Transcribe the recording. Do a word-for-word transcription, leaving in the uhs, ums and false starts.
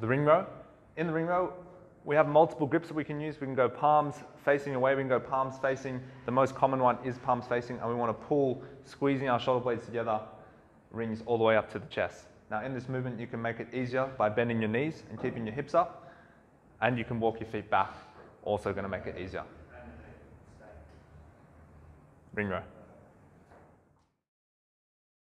the ring row. In the ring row, we have multiple grips that we can use. We can go palms facing away, we can go palms facing. The most common one is palms facing, and we want to pull, squeezing our shoulder blades together, rings all the way up to the chest. Now in this movement, you can make it easier by bending your knees and keeping your hips up, and you can walk your feet back, also going to make it easier. Ring row.